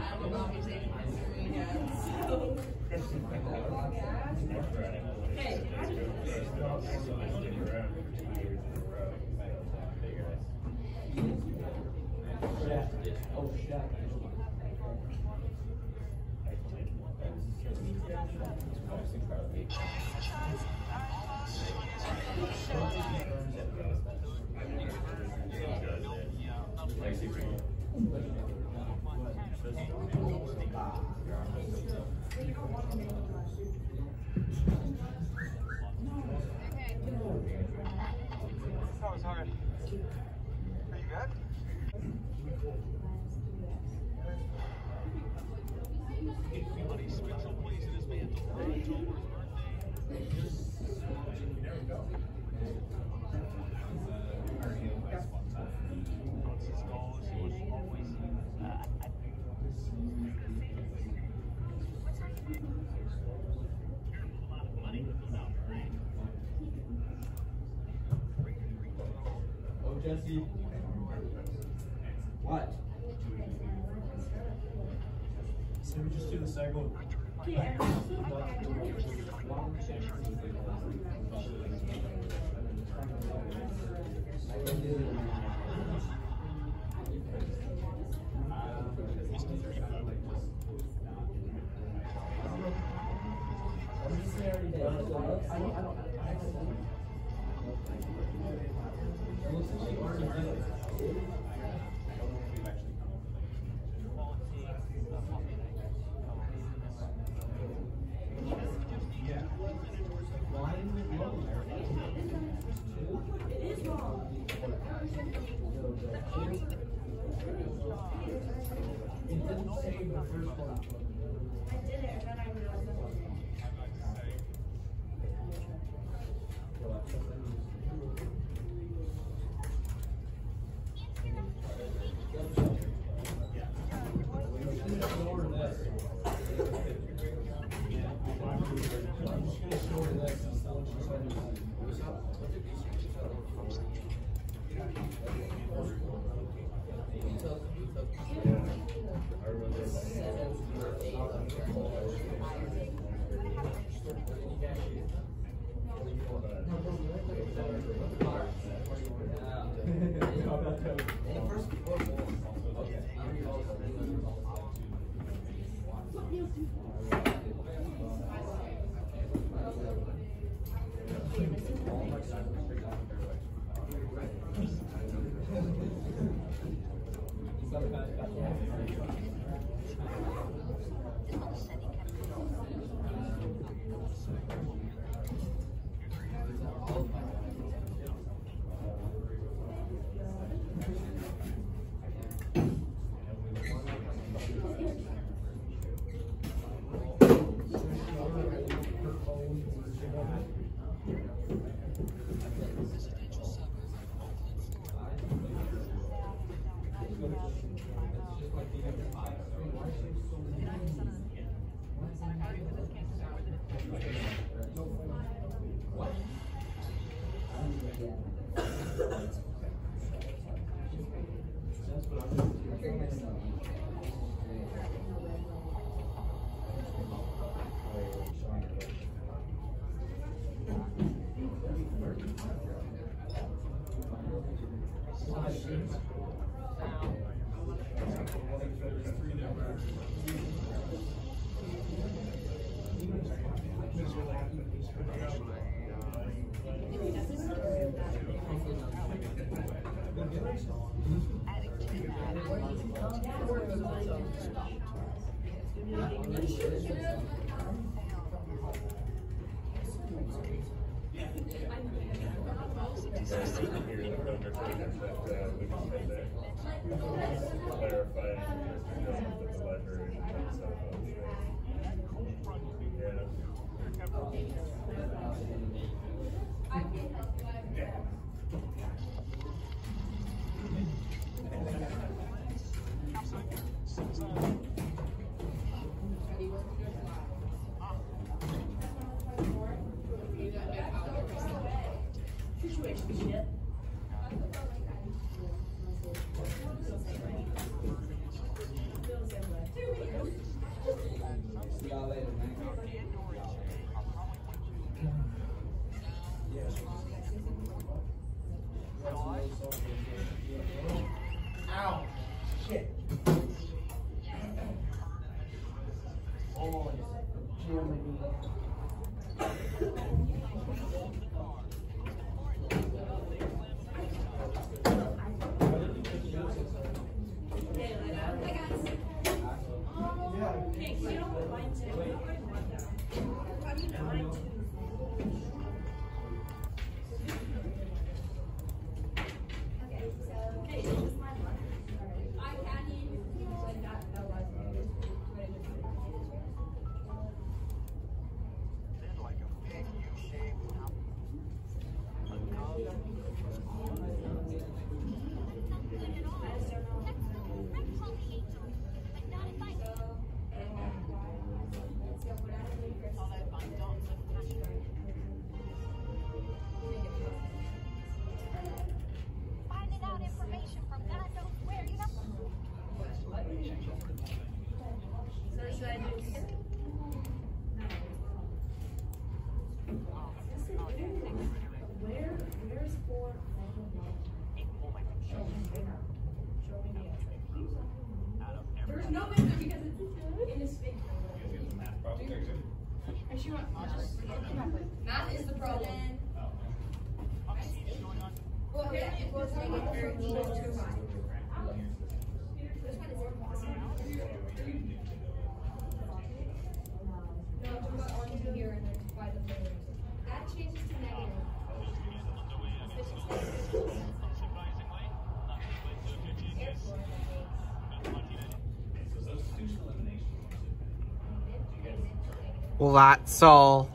That was hard. Are you good? Everybody's special place in his mantle for October's birthday. Once his goals, he was always a lot of money. Oh, Jesse. What? So we just do the cycle. Yeah. No, but because it's in a space. Actually, math is the problem. Well, yeah, it was negative 13 is too high. This one is impossible. No, I'm talking about onto here and then by the players. That changes to negative. Well, that's all.